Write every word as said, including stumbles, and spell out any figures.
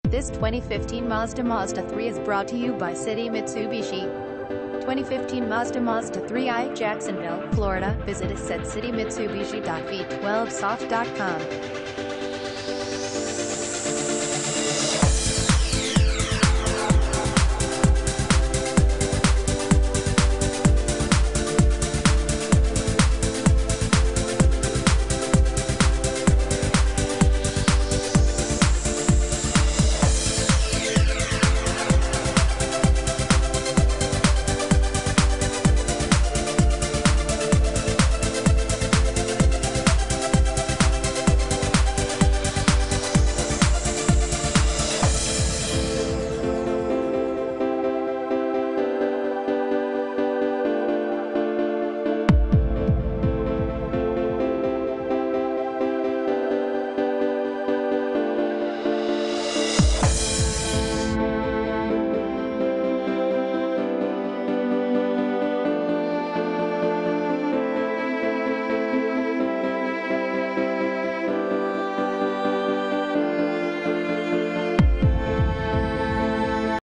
This twenty fifteen Mazda Mazda three is brought to you by City Mitsubishi. twenty fifteen Mazda Mazda three i, Jacksonville, Florida. Visit us at city mitsubishi dot v twelve soft dot com.